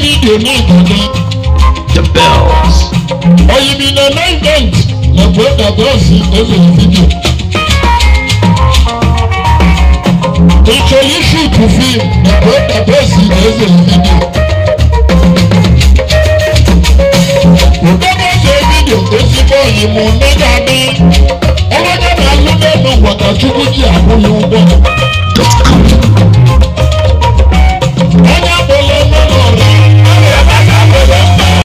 video now. Dabelz. Or you mean a 9 months? The brother does it as a video. Actually shoot to film. The brother does it as a video. Whatever the video, this is for you. Mega man. All I got to look at what I took with you.